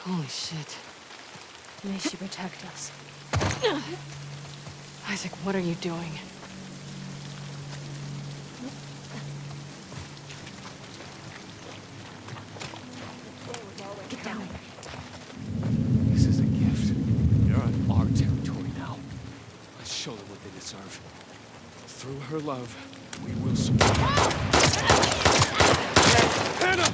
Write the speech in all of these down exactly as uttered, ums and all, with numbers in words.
Holy shit. May she protect us. Isaac, what are you doing? Get down. This is a gift. They're on our territory now. Let's show them what they deserve. Through her love, we will support. Hannah!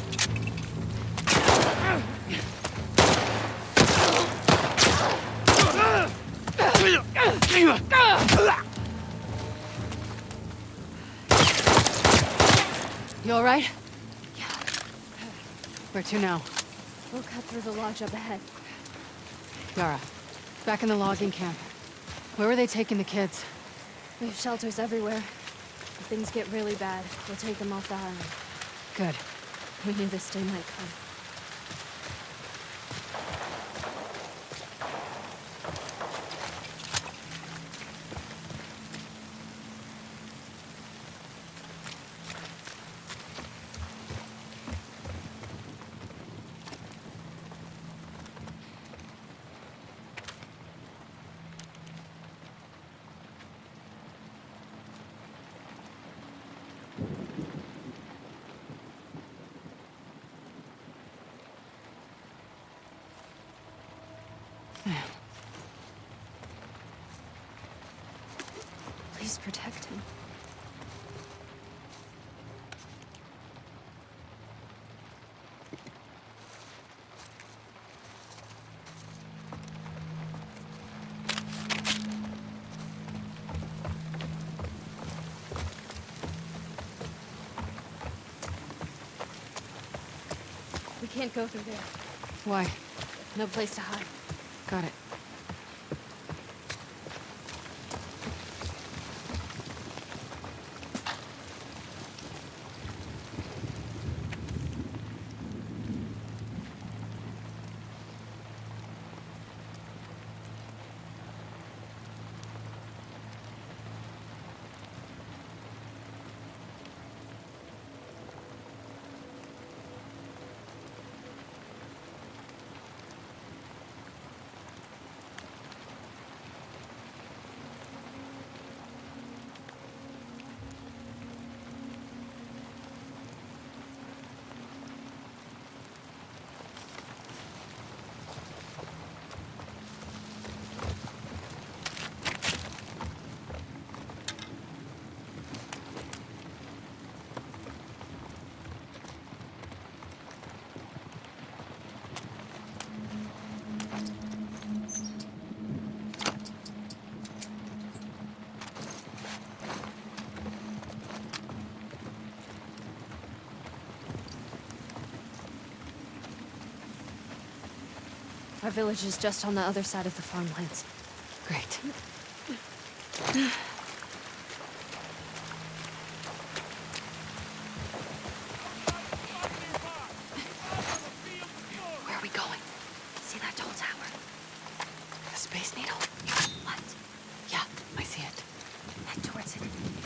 You all right? Yeah. Where to now? We'll cut through the lodge up ahead. Yara, back in the logging camp. Where were they taking the kids? We have shelters everywhere. If things get really bad, we'll take them off the island. Good. We knew this day might come. Please protect him. We can't go through there. Why? No place to hide. Got it. Our village is just on the other side of the farmlands. Great. Where are we going? See that tall tower? The Space Needle? What? Yeah, I see it. Head towards it.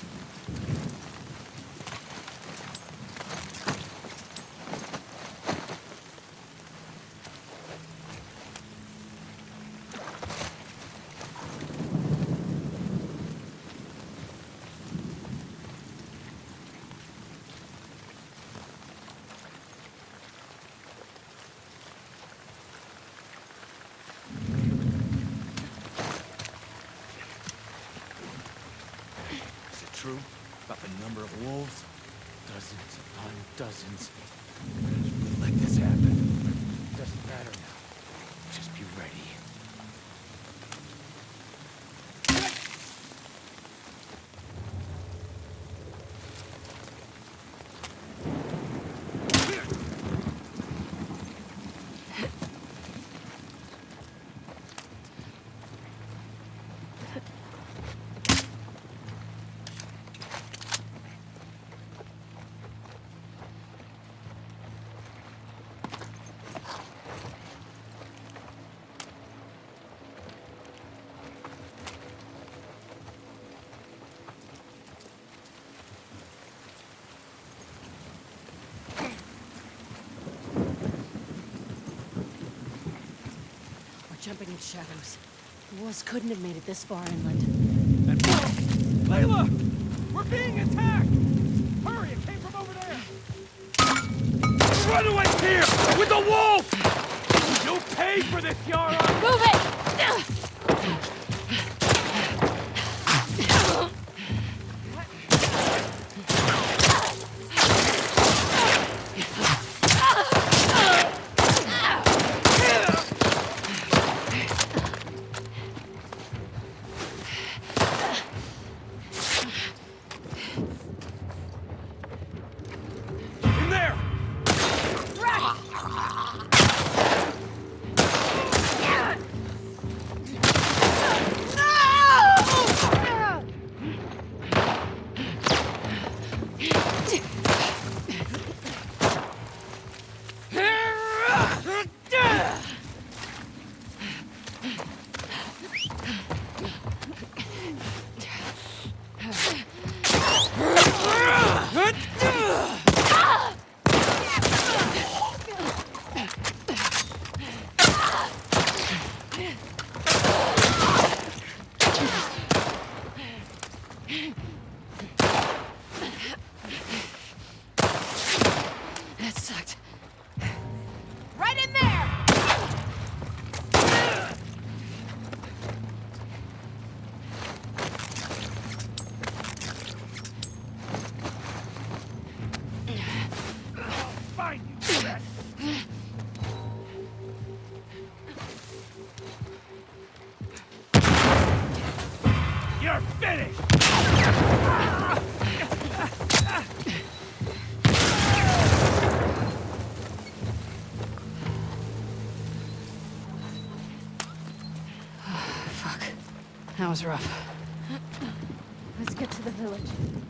True about the number of wolves? Dozens upon dozens. We let this happen. Doesn't matter now. Just be ready. jumping in shadows. The wolves couldn't have made it this far inland. And Layla! We're being attacked! Hurry, it came from over there! Run away here! With the wolf! You paid for this, Yara! Move it! In there! That sucked. Right in there! Find you, rat! You're finished! Fuck. That was rough. Let's get to the village.